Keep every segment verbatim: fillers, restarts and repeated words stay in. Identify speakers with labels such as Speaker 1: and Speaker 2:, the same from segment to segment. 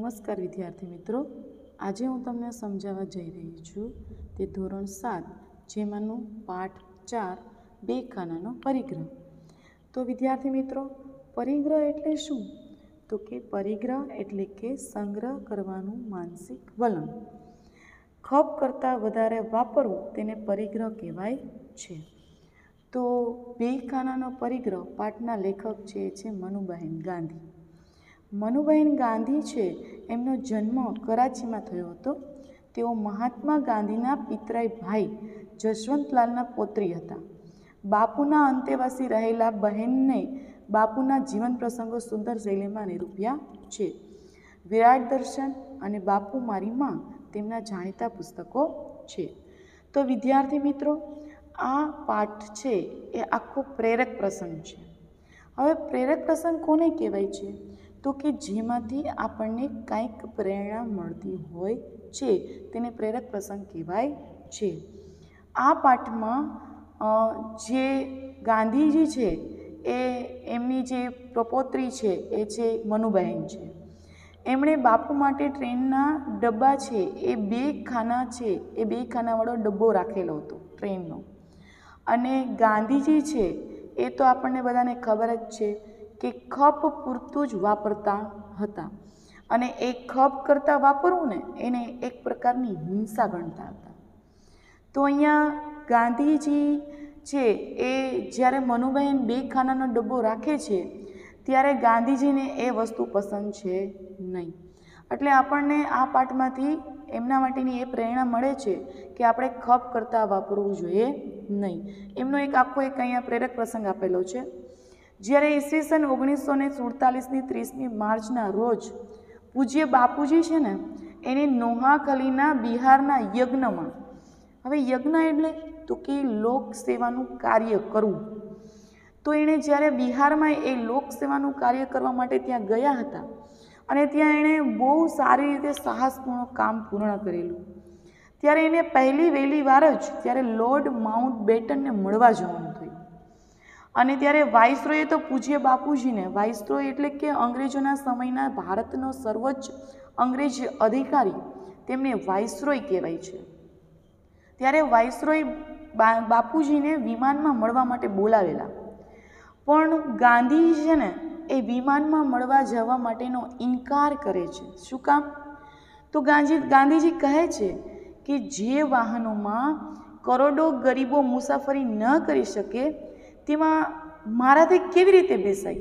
Speaker 1: નમસ્કાર વિદ્યાર્થી મિત્રો, આજે હું તમને સમજાવવા જઈ રહી છું તે ધોરણ સાત જેમાંનું પાઠ ચાર બે ખાનાનો પરિગ્રહ. તો વિદ્યાર્થી મિત્રો, પરિગ્રહ એટલે શું? તો કે પરિગ્રહ એટલે કે સંગ્રહ કરવાનું માનસિક વલણ. ખપ કરતાં વધારે વાપરવું તેને પરિગ્રહ કહેવાય છે. તો બે ખાનાનો પરિગ્રહ પાઠના લેખક છે છે મનુબહેન ગાંધી. મનુબહેન ગાંધી છે એમનો જન્મ કરાચીમાં થયો હતો. તેઓ મહાત્મા ગાંધીના પિતરાઈ ભાઈ જશવંતલાલના પૌત્રી હતા. બાપુના અંતેવાસી રહેલા બહેનને બાપુના જીવન પ્રસંગો સુંદર શૈલીમાં નિરૂપ્યા છે. વિરાટ દર્શન અને બાપુ મારી માં તેમના જાણીતા પુસ્તકો છે. તો વિદ્યાર્થી મિત્રો, આ પાઠ છે એ આખો પ્રેરક પ્રસંગ છે. હવે પ્રેરક પ્રસંગ કોને કહેવાય છે? તો કે જેમાંથી આપણને કંઈક પ્રેરણા મળતી હોય છે તેને પ્રેરક પ્રસંગ કહેવાય છે. આ પાઠમાં જે ગાંધીજી છે એ એમની જે પ્રપૌત્રી છે એ છે મનુબહેન છે. એમણે બાપુ માટે ટ્રેનના ડબ્બા છે એ બે ખાના છે એ બે ખાનાવાળો ડબ્બો રાખેલો હતો ટ્રેનનો. અને ગાંધીજી છે એ તો આપણને બધાને ખબર જ છે કે ખપ પૂરતું જ વાપરતા હતા. અને એ ખપ કરતાં વાપરવું ને એને એક પ્રકારની હિંસા ગણતા હતા. તો અહીંયા ગાંધીજી છે એ જ્યારે મનુબહેન બે ખાનાનો ડબ્બો રાખે છે ત્યારે ગાંધીજીને એ વસ્તુ પસંદ છે નહીં. એટલે આપણને આ પાઠમાંથી એમના માટેની એ પ્રેરણા મળે છે કે આપણે ખપ કરતાં વાપરવું જોઈએ નહીં. એમનો એક આખો એક અહીંયા પ્રેરક પ્રસંગ આપેલો છે. જ્યારે ઈસવીસન ઓગણીસો ને સુડતાલીસની ત્રીસમી માર્ચના રોજ પૂજ્ય બાપુજી છે ને એને નોહાખલીના બિહારના યજ્ઞમાં, હવે યજ્ઞ એટલે તો કે લોક સેવાનું કાર્ય કરવું. તો એણે જ્યારે બિહારમાં એ લોક સેવાનું કાર્ય કરવા માટે ત્યાં ગયા હતા અને ત્યાં એણે બહુ સારી રીતે સાહસપૂર્ણ કામ પૂર્ણ કરેલું. ત્યારે એને પહેલી વહેલી વાર જ ત્યારે લોર્ડ માઉન્ટ બેટનને મળવા જવાનું થયું. અને ત્યારે વાઇસરોયે તો પૂજ્ય બાપુજીને, વાઇસરોય એટલે કે અંગ્રેજોના સમયના ભારતનો સર્વોચ્ચ અંગ્રેજ અધિકારી, તેમને વાઇસરોય કહેવાય છે. ત્યારે વાઇસરોય બાપુજીને વિમાનમાં મળવા માટે બોલાવેલા. પણ ગાંધીજી છે ને એ વિમાનમાં મળવા જવા માટેનો ઇનકાર કરે છે. શું કામ? તો ગાંધી ગાંધીજી કહે છે કે જે વાહનોમાં કરોડો ગરીબો મુસાફરી ન કરી શકે તેમાં મારાથી કેવી રીતે બેસાય?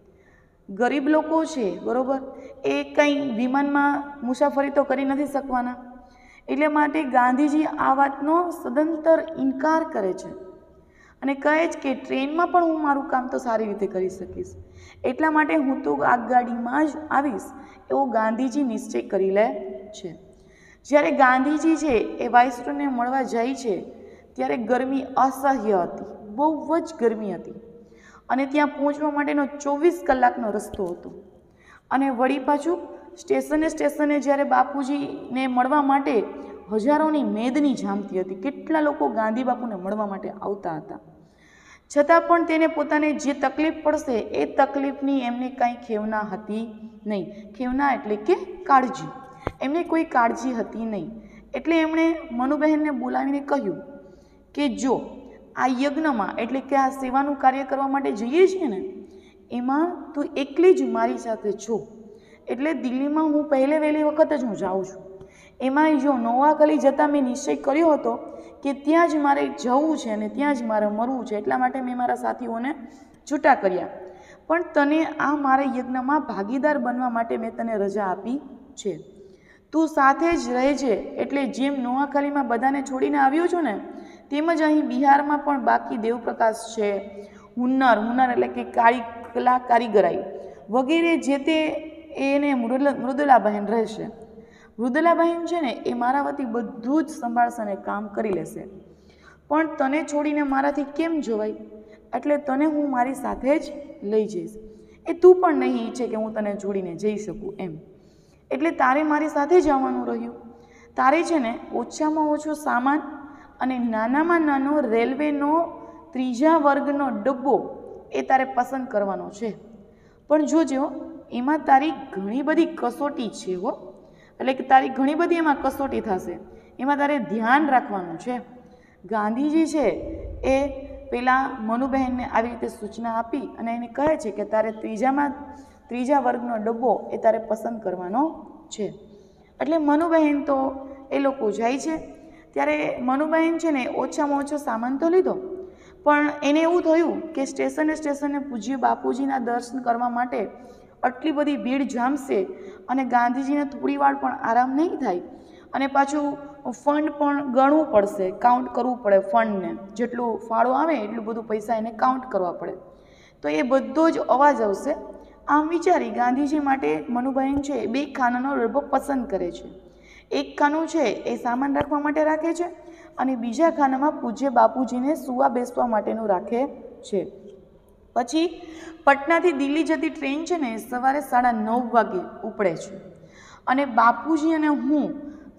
Speaker 1: ગરીબ લોકો છે બરાબર, એ કંઈ વિમાનમાં મુસાફરી તો કરી નથી શકવાના. એટલે માટે ગાંધીજી આ વાતનો સદંતર ઇનકાર કરે છે અને કહે છે કે ટ્રેનમાં પણ હું મારું કામ તો સારી રીતે કરી શકીશ, એટલા માટે હું તો આગગાડીમાં જ આવીશ એવો ગાંધીજી નિશ્ચય કરી લે છે. જ્યારે ગાંધીજી છે એ વાઇસરોયને મળવા જાય છે ત્યારે ગરમી અસહ્ય હતી, બહુ જ ગરમી હતી. અને ત્યાં પહોંચવા માટેનો ચોવીસ કલાકનો રસ્તો હતો. અને વળી પાછું સ્ટેશને સ્ટેશને જ્યારે બાપુજીને મળવા માટે હજારોની મેદની જામતી હતી. કેટલા લોકો ગાંધી બાપુને મળવા માટે આવતા હતા. છતાં પણ તેને પોતાને જે તકલીફ પડશે એ તકલીફની એમને કાંઈ ખેવના હતી નહીં. ખેવના એટલે કે કાળજી, એમને કોઈ કાળજી હતી નહીં. એટલે એમણે મનુબહેનને બોલાવીને કહ્યું કે જો આ યજ્ઞમાં એટલે કે આ સેવાનું કાર્ય કરવા માટે જઈએ છીએ ને એમાં તું એકલી જ મારી સાથે છો. એટલે દિલ્હીમાં હું પહેલે વહેલી વખત જ હું જાઉં છું. એમાં જો નોવાખલી જતાં મેં નિશ્ચય કર્યો હતો કે ત્યાં જ મારે જવું છે અને ત્યાં જ મારે મરવું છે, એટલા માટે મેં મારા સાથીઓને છૂટા કર્યા. પણ તને આ મારા યજ્ઞમાં ભાગીદાર બનવા માટે મેં તને રજા આપી છે. તું સાથે જ રહેજે. એટલે જેમ નોવાખલીમાં બધાને છોડીને આવ્યો છો ને તેમજ અહીં બિહારમાં પણ બાકી દેવપ્રકાશ છે, હુન્નર હુન્નર એટલે કે કાળી કલા કારીગરાઈ વગેરે જે તે એને મૃદુલાબહેન રહેશે. મૃદુલાબહેન છે ને એ મારા વતી બધું જ સંભાળશે અને કામ કરી લેશે. પણ તને છોડીને મારાથી કેમ જવાય? એટલે તને હું મારી સાથે જ લઈ જઈશ. એ તું પણ નહીં ઈચ્છે કે હું તને છોડીને જઈ શકું એમ. એટલે તારે મારી સાથે જવાનું રહ્યું. તારે છે ને ઓછામાં ઓછો સામાન અને નાનામાં નાનો રેલવેનો ત્રીજા વર્ગનો ડબ્બો એ તારે પસંદ કરવાનો છે. પણ જોજો એમાં તારી ઘણી બધી કસોટી છે હો, એટલે કે તારી ઘણી બધી એમાં કસોટી થશે, એમાં તારે ધ્યાન રાખવાનું છે. ગાંધીજી છે એ પેલા મનુબહેનને આવી રીતે સૂચના આપી અને એને કહે છે કે તારે ત્રીજામાં ત્રીજા વર્ગનો ડબ્બો એ તારે પસંદ કરવાનો છે. એટલે મનુબહેન તો એ લોકો જાય છે. ત્યારે મનુબહેન છે ને ઓછામાં ઓછો સામાન તો લીધો, પણ એને એવું થયું કે સ્ટેશને સ્ટેશને પૂજ્ય બાપુજીના દર્શન કરવા માટે આટલી બધી ભીડ જામશે અને ગાંધીજીને થોડી વાર પણ આરામ નહીં થાય, અને પાછું ફંડ પણ ગણવું પડશે, કાઉન્ટ કરવું પડે ફંડને, જેટલું ફાળો આવે એટલું બધું પૈસા એને કાઉન્ટ કરવા પડે, તો એ બધો જ અવાજ આવશે. આમ વિચારી ગાંધીજી માટે મનુબહેન છે બે ખાનાનો ડબ્બો પસંદ કરે છે. એક ખાનું છે એ સામાન રાખવા માટે રાખે છે અને બીજા ખાનામાં પૂજ્ય બાપુજીને સુવા બેસવા માટેનું રાખે છે. પછી પટનાથી દિલ્હી જતી ટ્રેન છે ને સવારે સાડા નવ વાગે ઉપડે છે અને બાપુજી અને હું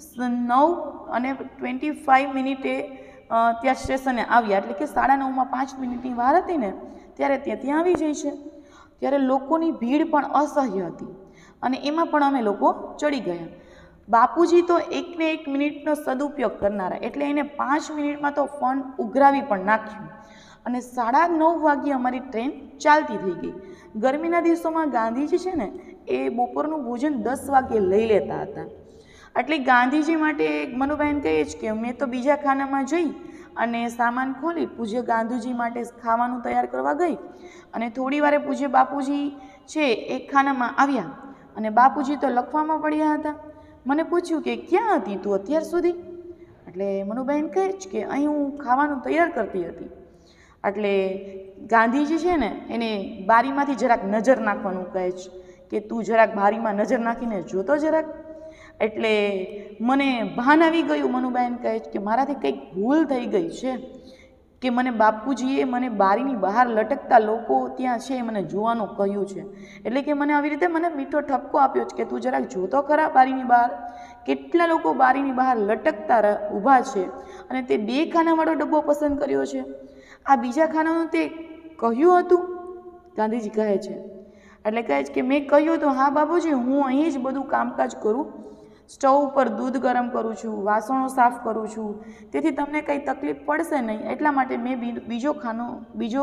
Speaker 1: નવ અને ટ્વેન્ટી ફાઇવ મિનિટે ત્યાં સ્ટેશને આવ્યા, એટલે કે સાડા નવમાં પાંચ મિનિટની વાર હતી ને ત્યારે ત્યાં ત્યાં આવી જાય છે. ત્યારે લોકોની ભીડ પણ અસહ્ય હતી અને એમાં પણ અમે લોકો ચડી ગયા. બાપુજી તો એકને એક મિનિટનો સદુપયોગ કરનારા, એટલે એને પાંચ મિનિટમાં તો ફોન ઉઘરાવી પણ નાખ્યું અને સાડા નવ વાગ્યે અમારી ટ્રેન ચાલતી થઈ ગઈ. ગરમીના દિવસોમાં ગાંધીજી છે ને એ બપોરનું ભોજન દસ વાગ્યે લઈ લેતા હતા. એટલે ગાંધીજી માટે મનુબહેન કહે છે કે મેં તો બીજા ખાનામાં જઈ અને સામાન ખોલી પૂજ્ય ગાંધીજી માટે ખાવાનું તૈયાર કરવા ગઈ અને થોડી વારે પૂજ્ય બાપુજી છે એક ખાનામાં આવ્યા અને બાપુજી તો લખવામાં પડ્યા હતા. મને પૂછ્યું કે ક્યાં હતી તું અત્યાર સુધી? એટલે મનુબહેન કહે છે કે અહીં હું ખાવાનું તૈયાર કરતી હતી. એટલે ગાંધીજી છે ને એને બારીમાંથી જરાક નજર નાખવાનું કહે છે કે તું જરાક બારીમાં નજર નાખીને જોતો જરાક. એટલે મને ભાન આવી ગયું. મનુબહેન કહે છે કે મારાથી કંઈક ભૂલ થઈ ગઈ છે કે મને બાપુજીએ મને બારીની બહાર લટકતા લોકો ત્યાં છે મને જોવાનું કહ્યું છે, એટલે કે મને આવી રીતે મને મીઠો ઠપકો આપ્યો છે કે તું જરાક જોતો ખરા બારીની બહાર, કેટલા લોકો બારીની બહાર લટકતા ઊભા છે અને તે બે ખાનાવાળો ડબ્બો પસંદ કર્યો છે. આ બીજા ખાનાનું તે કહ્યું હતું? ગાંધીજી કહે છે. એટલે કહે છે કે મેં કહ્યું હતું, હા બાપુજી, હું અહીં જ બધું કામકાજ કરું, સ્ટવ ઉપર દૂધ ગરમ કરું છું, વાસણો સાફ કરું છું, તેથી તમને કંઈ તકલીફ પડશે નહીં એટલા માટે મેં બીજો ખાનો બીજો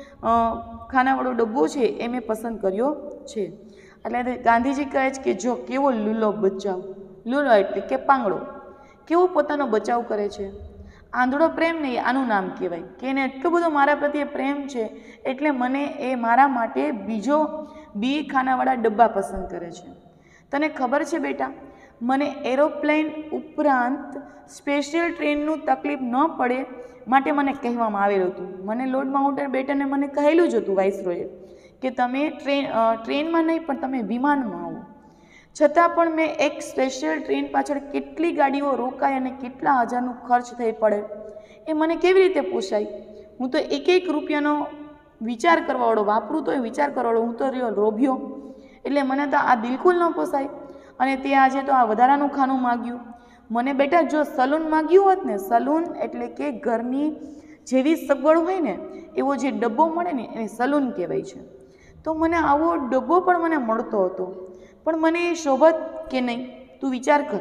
Speaker 1: ખાનાવાળો ડબ્બો છે એ મેં પસંદ કર્યો છે. એટલે ગાંધીજી કહે છે કે જો કેવો લૂલો બચાવ, લૂલો એટલે કે પાંગડો, કેવો પોતાનો બચાવ કરે છે. આંધળો પ્રેમ નહીં આનું નામ કહેવાય કે એને એટલો બધો મારા પ્રત્યે પ્રેમ છે એટલે મને એ મારા માટે બીજો બે ખાનાવાળા ડબ્બા પસંદ કરે છે. તને ખબર છે બેટા, મને એરોપ્લેન ઉપરાંત સ્પેશિયલ ટ્રેનનું તકલીફ ન પડે માટે મને કહેવામાં આવેલું હતું. મને લોર્ડ માઉન્ટ બેટને મને કહેલું જ હતું વાઇસરોયે કે તમે ટ્રેન ટ્રેનમાં નહીં પણ તમે વિમાનમાં આવો. છતાં પણ મેં એક સ્પેશિયલ ટ્રેન પાછળ કેટલી ગાડીઓ રોકાય અને કેટલા હજારનું ખર્ચ થઈ પડે એ મને કેવી રીતે પોસાય? હું તો એક એક રૂપિયાનો વિચાર કરવાવાળો, વાપરું તો એ વિચાર કરવાવાળો હું તો રહ્યો લોભ્યો, એટલે મને તો આ બિલકુલ ન પોસાય. અને તે આજે તો આ વધારાનું ખાનું માગ્યું. મને બેટા જો સલૂન માગ્યું હોત ને, સલૂન એટલે કે ઘરની જેવી સગવડ હોય ને એવો જે ડબ્બો મળે ને એને સલૂન કહેવાય છે, તો મને આવો ડબ્બો પણ મને મળતો હતો, પણ મને એ શોભત કે નહીં? તું વિચાર કર.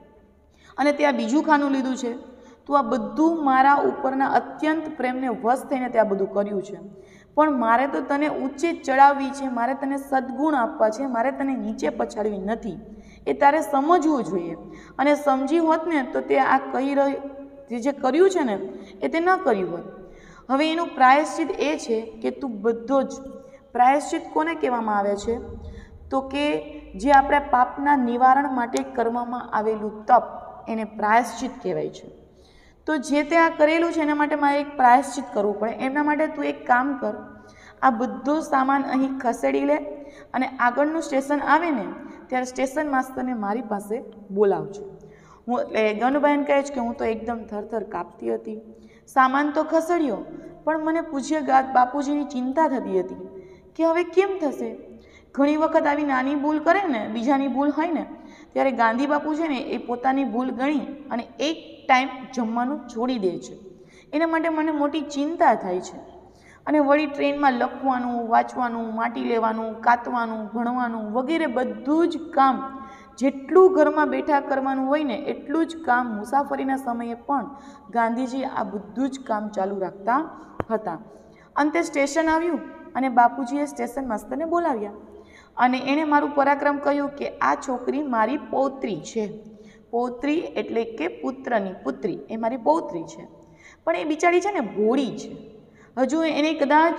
Speaker 1: અને ત્યાં બીજું ખાનું લીધું છે. તું આ બધું મારા ઉપરના અત્યંત પ્રેમને વશ થઈને ત્યાં બધું કર્યું છે, પણ મારે તો તને ઊંચે ચડાવવી છે, મારે તને સદ્ગુણ આપવા છે, મારે તને નીચે પછાડવી નથી. એ તારે સમજવું જોઈએ, અને સમજી હોત ને તો તે આ કહી રહ્યું જે કર્યું છે ને એ તે ન કર્યું હોત. હવે એનું પ્રાયશ્ચિત એ છે કે તું બધો જ પ્રાયશ્ચિત કોને કહેવામાં આવે છે? તો કે જે આપણા પાપના નિવારણ માટે કરવામાં આવેલું તપ એને પ્રાયશ્ચિત કહેવાય છે. તો જે તે આ કરેલું છે એના માટે મારે એક પ્રાયશ્ચિત કરવું પડે. એના માટે તું એક કામ કર, આ બધો સામાન અહીં ખસેડી લે અને આગળનું સ્ટેશન આવે ને ત્યારે સ્ટેશન માસ્તરને મારી પાસે બોલાવજો. હું એટલે ગનુબહેન કહે છે કે હું તો એકદમ થરથર કાપતી હતી. સામાન તો ખસેડ્યો પણ મને પૂજ્ય ગાત બાપુજીની ચિંતા થતી હતી કે હવે કેમ થશે. ઘણી વખત આવી નાની ભૂલ કરે ને, બીજાની ભૂલ હોય ને, ત્યારે ગાંધી બાપુ છે ને એ પોતાની ભૂલ ગણી અને એક ટાઈમ જમવાનું છોડી દે છે. એના માટે મને મોટી ચિંતા થાય છે. અને વળી ટ્રેનમાં લખવાનું, વાંચવાનું, માટી લેવાનું, કાતવાનું, ભણવાનું વગેરે બધું જ કામ જેટલું ઘરમાં બેઠા કરવાનું હોય ને એટલું જ કામ મુસાફરીના સમયે પણ ગાંધીજી આ બધું જ કામ ચાલુ રાખતા હતા. અંતે સ્ટેશન આવ્યું અને બાપુજીએ સ્ટેશન માસ્તરને બોલાવ્યા અને એણે મારું પરાક્રમ કહ્યું કે આ છોકરી મારી પૌત્રી છે. પૌત્રી એટલે કે પુત્રની પુત્રી, એ મારી પૌત્રી છે. પણ એ બિચારી છે ને ભોળી છે, હજુ એને કદાચ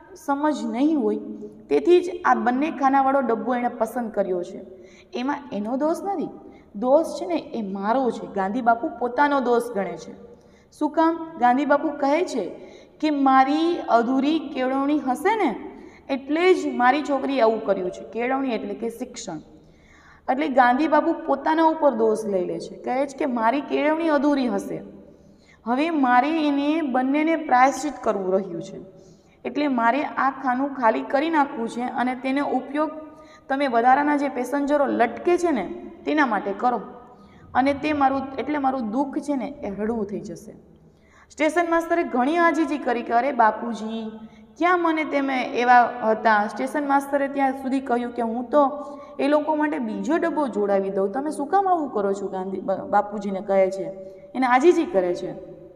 Speaker 1: સમજ નહીં હોય, તેથી જ આ બંને ખાનાવાળો ડબ્બો એણે પસંદ કર્યો છે. એમાં એનો દોષ નથી, દોષ છે ને એ મારો છે. ગાંધી બાપુ પોતાનો દોષ ગણે છે. શું કામ? ગાંધી બાપુ કહે છે કે મારી અધૂરી કેળવણી હશે ને એટલે જ મારી છોકરીએ આવું કર્યું છે. કેળવણી એટલે કે શિક્ષણ. એટલે ગાંધી બાપુ પોતાના ઉપર દોષ લઈ લે છે, કહે છે કે મારી કેળવણી અધૂરી હશે, હવે મારે એને બંનેને પ્રાયશ્ચિત કરવું રહ્યું છે, એટલે મારે આ ખાનું ખાલી કરી નાખવું છે અને તેનો ઉપયોગ તમે વધારાના જે પેસેન્જરો લટકે છે ને તેના માટે કરો, અને તે મારું એટલે મારું દુઃખ છે ને એ હળવું થઈ જશે. સ્ટેશન માસ્તરે ઘણી આજીજી કરી કે અરે બાપુજી, ક્યાં મને તમે એવા હતા. સ્ટેશન માસ્તરે ત્યાં સુધી કહ્યું કે હું તો એ લોકો માટે બીજો ડબ્બો જોડાવી દઉં, તમે શું કામ આવું કરો છો? ગાંધી બાપુજીને કહે છે, એને આજીજી કરે છે.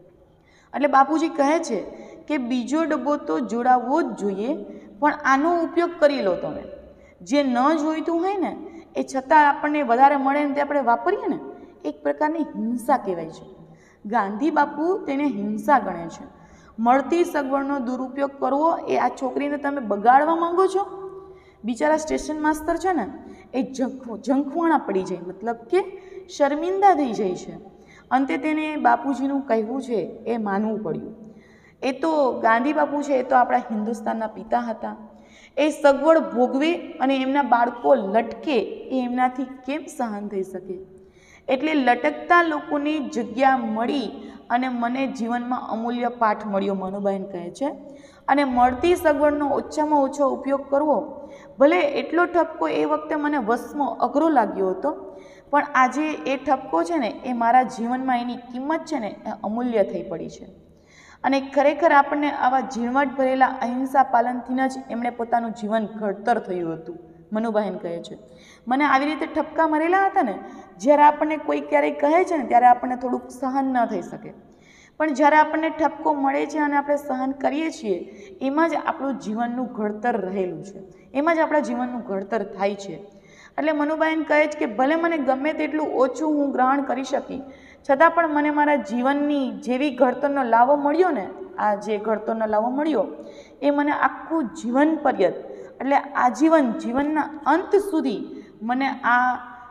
Speaker 1: એટલે બાપુજી કહે છે કે બીજો ડબ્બો તો જોડાવવો જ જોઈએ, પણ આનો ઉપયોગ કરી લો તમે. જે ન જોઈતું હોય ને એ છતાં આપણને વધારે મળે ને તે આપણે વાપરીએ ને, એક પ્રકારની હિંસા કહેવાય છે. ગાંધી બાપુ તેને હિંસા ગણે છે. મળતી સગવડનો દુરુપયોગ કરવો એ આ છોકરીને તમે બગાડવા માંગો છો. બિચારા સ્ટેશન માસ્તર છે ને એ ઝંખ ઝંખવાણા પડી જાય, મતલબ કે શર્મિંદા થઈ જાય છે. અંતે તેને બાપુજીનું કહેવું છે એ માનવું પડ્યું. એ તો ગાંધી બાપુ છે એ તો આપણા હિન્દુસ્તાનના પિતા હતા. એ સગવડ ભોગવે અને એમના બાળકો લટકે એ એમનાથી કેમ સહન થઈ શકે? એટલે લટકતા લોકોની જગ્યા મળી અને મને જીવનમાં અમૂલ્ય પાઠ મળ્યો, મનુબહેન કહે છે. અને મળતી સગવડનો ઓછામાં ઓછો ઉપયોગ કરવો, ભલે એટલો ઠપકો એ વખતે મને વસમો અઘરો લાગ્યો હતો, પણ આજે એ ઠપકો છે ને એ મારા જીવનમાં એની કિંમત છે ને એ અમૂલ્ય થઈ પડી છે. અને ખરેખર આપણને આવા ઝીણવટ ભરેલા અહિંસા પાલનથી જ એમણે પોતાનું જીવન ઘડતર થયું હતું, મનુબહેન કહે છે. મને આવી રીતે ઠપકા મરેલા હતા ને, જ્યારે આપણને કોઈ ક્યારેય કહે છે ને ત્યારે આપણને થોડુંક સહન ન થઈ શકે, પણ જ્યારે આપણને ઠપકો મળે છે અને આપણે સહન કરીએ છીએ એમાં જ આપણું જીવનનું ઘડતર રહેલું છે, એમાં જ આપણા જીવનનું ઘડતર થાય છે. એટલે મનુબહેન કહે છે કે ભલે મને ગમે તેટલું ઓછું હું ગ્રહણ કરી શકી, છતાં પણ મને મારા જીવનની જેવી ઘડતરનો લાવો મળ્યો ને, આ જે ઘડતરનો લાવો મળ્યો એ મને આખું જીવન પર્યંત એટલે આજીવન જીવનના અંત સુધી મને આ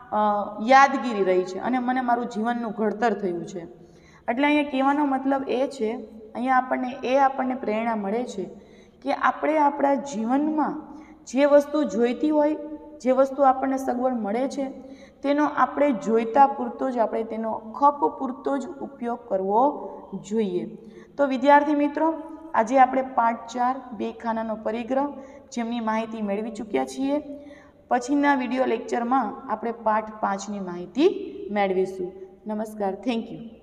Speaker 1: યાદગીરી રહી છે અને મને મારું જીવનનું ઘડતર થયું છે. એટલે અહીંયા કહેવાનો મતલબ એ છે, અહીંયા આપણને એ આપણને પ્રેરણા મળે છે કે આપણે આપણા જીવનમાં જે વસ્તુ જોઈતી હોય, જે વસ્તુ આપણને સગવડ મળે છે તેનો આપણે જોઈતા પૂરતો જ આપણે તેનો ખપ પૂરતો જ ઉપયોગ કરવો જોઈએ. તો વિદ્યાર્થી મિત્રો, આજે આપણે પાઠ ચાર બે ખાનાનો પરિગ્રહ જેમની માહિતી મેળવી ચૂક્યા છીએ. પછીના વિડીયો લેક્ચરમાં આપણે પાઠ પાંચની માહિતી મેળવીશું. નમસ્કાર, થેન્ક યુ.